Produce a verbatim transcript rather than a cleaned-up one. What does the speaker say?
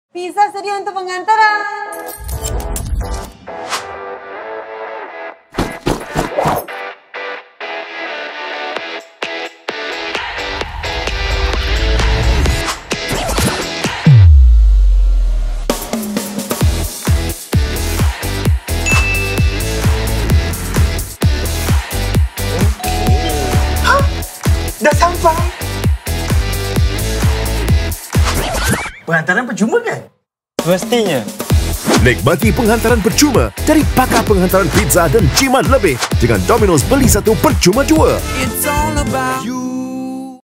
Pizza sedia untuk pengantaran. Hah? Dah sampai. Penghantaran percuma kan? Mestinya. Nikmati penghantaran percuma dari pakar penghantaran pizza dan jimat lebih dengan Domino's beli satu percuma dua. It's all about you.